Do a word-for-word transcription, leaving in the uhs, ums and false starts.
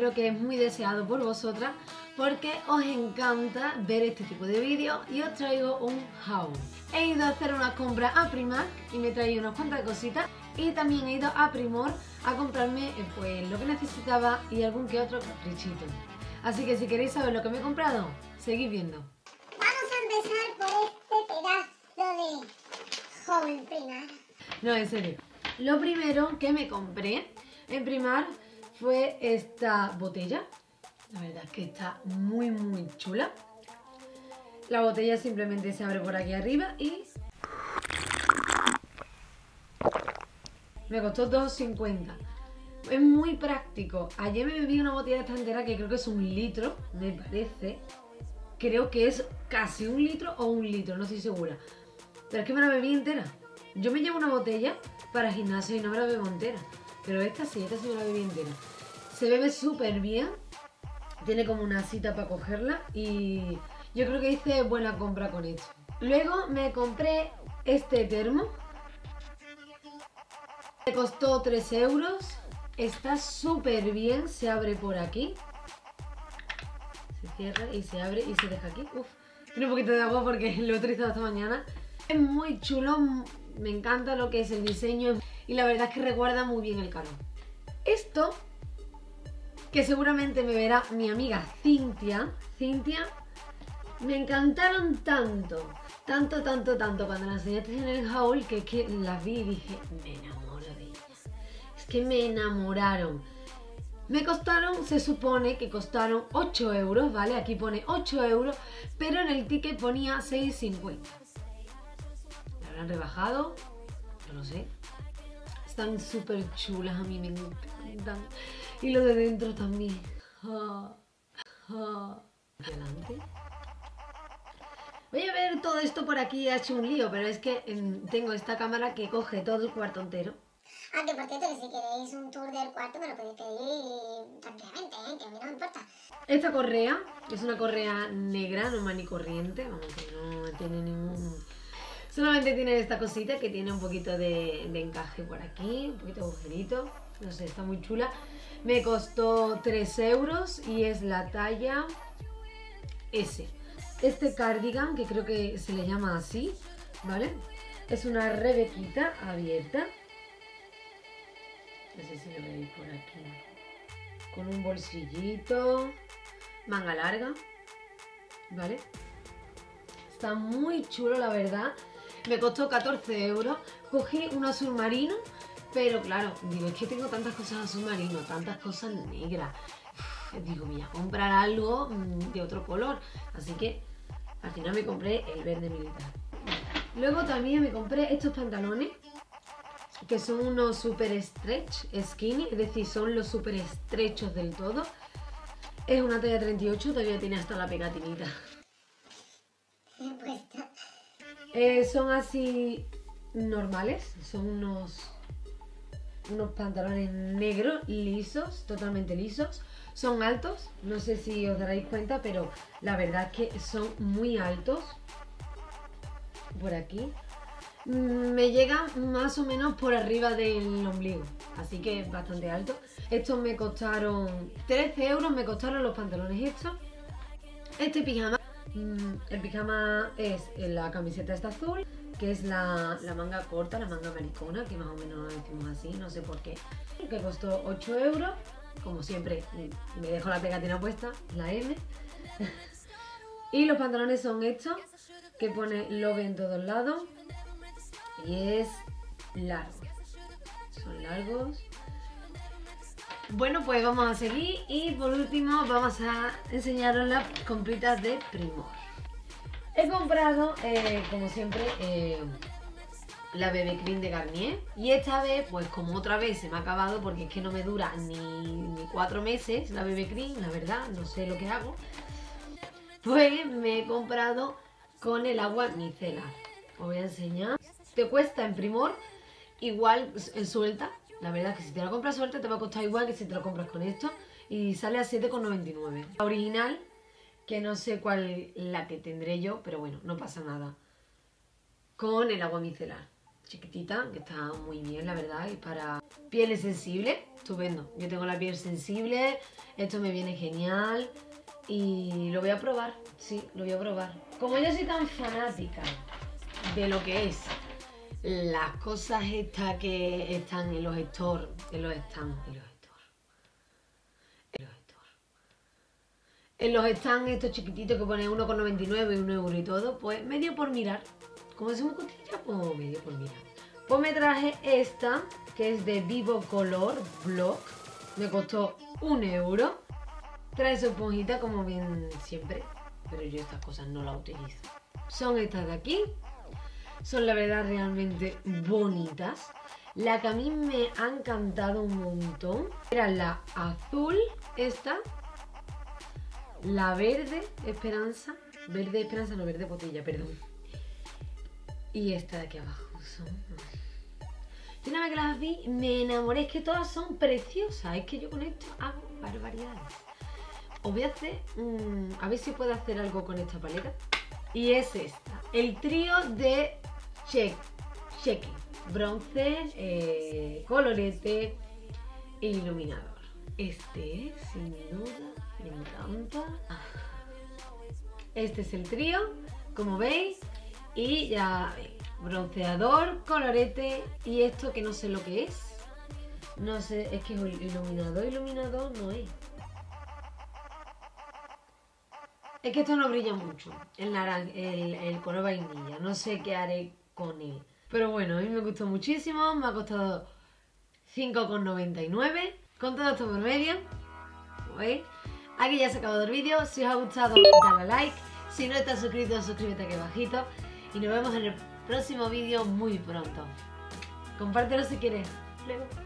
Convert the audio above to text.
creo que es muy deseado por vosotras porque os encanta ver este tipo de vídeos y os traigo un haul. He ido a hacer unas compras a Primark y me he traído unas cuantas cositas y también he ido a Primor a comprarme pues lo que necesitaba y algún que otro caprichito. Así que si queréis saber lo que me he comprado, seguid viendo. Vamos a empezar por este pedazo de haul Primark. No, en serio. Lo primero que me compré en Primark fue esta botella. La verdad es que está muy muy chula. La botella simplemente se abre por aquí arriba y me costó dos cincuenta. Es muy práctico. Ayer me bebí una botella de esta entera que creo que es un litro, me parece. Creo que es casi un litro o un litro, no estoy segura. Pero es que me la bebí entera. Yo me llevo una botella para gimnasio y no me la bebo entera. Pero esta sí, esta sí me la bebí entera. Se bebe súper bien. Tiene como una cita para cogerla y yo creo que hice buena compra con esto. Luego me compré este termo. Me costó tres euros. Está súper bien, se abre por aquí. Se cierra y se abre y se deja aquí. Uf, tiene un poquito de agua porque lo he utilizado esta mañana. Es muy chulo, me encanta lo que es el diseño y la verdad es que recuerda muy bien el calor. Esto, que seguramente me verá mi amiga Cintia, Cintia, me encantaron tanto, tanto, tanto, tanto cuando las enseñaste en el haul que es que las vi y dije, me enamoro de ellas. Es que me enamoraron. Me costaron, se supone que costaron ocho euros, ¿vale? Aquí pone ocho euros, pero en el ticket ponía seis cincuenta. ¿La habrán rebajado? No lo sé. Están súper chulas, a mí me encantan. Y lo de dentro también. Oh, oh. Adelante. Voy a ver todo esto por aquí, ha hecho un lío, pero es que eh, tengo esta cámara que coge todo el cuarto entero. Ah, que por cierto, que si queréis un tour del cuarto me lo podéis pedir tranquilamente, ¿eh? Que a mí no me importa. Esta correa es una correa negra, normal y corriente, vamos, que no tiene ningún... Solamente tiene esta cosita que tiene un poquito de, de encaje por aquí, un poquito de agujerito, no sé, está muy chula. Me costó tres euros y es la talla S. Este cardigan, que creo que se le llama así, ¿vale? Es una rebequita abierta. No sé si lo veis por aquí. Con un bolsillito, manga larga, ¿vale? Está muy chulo, la verdad. Me costó catorce euros. Cogí un azul marino, pero claro, digo, es que tengo tantas cosas azul marino, tantas cosas negras. Uf, digo, voy a comprar algo de otro color. Así que al final me compré el verde militar. Luego también me compré estos pantalones, que son unos super stretch skinny, es decir, son los super estrechos del todo. Es una talla treinta y ocho, todavía tiene hasta la pegatinita. Eh, son así normales, son unos, unos pantalones negros, lisos, totalmente lisos. Son altos, no sé si os daréis cuenta, pero la verdad es que son muy altos. Por aquí. Me llegan más o menos por arriba del ombligo, así que es bastante alto. Estos me costaron trece euros, me costaron los pantalones estos. Este pijama, el pijama es la camiseta esta azul, que es la, la manga corta, la manga maricona, que más o menos lo decimos así, no sé por qué. Que costó ocho euros, como siempre me dejo la pegatina puesta, la M. Y los pantalones son estos, que pone Love en todos lados. Y es largo. Son largos. Bueno, pues vamos a seguir. Y por último vamos a enseñaros las compritas de Primor. He comprado, eh, como siempre, eh, la B B Cream de Garnier. Y esta vez, pues como otra vez se me ha acabado, porque es que no me dura ni, ni cuatro meses la B B Cream, la verdad, no sé lo que hago. Pues me he comprado con el agua micelar. Os voy a enseñar. Te cuesta en Primor igual en suelta. La verdad es que si te la compras suelta te va a costar igual que si te la compras con esto. Y sale a siete con noventa y nueve. La original, que no sé cuál la que tendré yo, pero bueno, no pasa nada. Con el agua micelar. chiquitita, que está muy bien, la verdad, y para pieles sensibles, estupendo. Yo tengo la piel sensible, esto me viene genial y lo voy a probar, sí, lo voy a probar. Como yo soy tan fanática de lo que es las cosas estas que están en los stores, en los stands, en los stores, en los stores, en los stands estos chiquititos que ponen uno con noventa y nueve y un euro y todo, pues medio por mirar. Como decimos costilla, pues medio por mirar. Pues me traje esta, que es de Vivo Color Block. Me costó un euro. Trae su esponjita como bien siempre, pero yo estas cosas no las utilizo. Son estas de aquí. Son la verdad realmente bonitas. La que a mí me ha encantado un montón era la azul, esta. La verde Esperanza. Verde Esperanza, no, verde botella, perdón. Y esta de aquí abajo son... Yo una vez que las vi me enamoré, es que todas son preciosas. Es que yo con esto hago barbaridades. Os voy a hacer, mmm, a ver si puedo hacer algo con esta paleta. Y es esta, el trío de Check, Cheque, bronce, eh, colorete e iluminador. Este, sin duda, me encanta. Este es el trío, como veis. Y ya veis, bronceador, colorete y esto que no sé lo que es. No sé, es que iluminador, iluminador no es. Es que esto no brilla mucho, el naranja, el, el color vainilla. No sé qué haré con él. Pero bueno, a mí me gustó muchísimo, me ha costado cinco con noventa y nueve. Con todo esto por medio, como veis. Aquí ya se ha acabado el vídeo. Si os ha gustado, dale a like. Si no estás suscrito, suscríbete aquí abajito. Y nos vemos en el próximo vídeo muy pronto. Compártelo si quieres. Luego.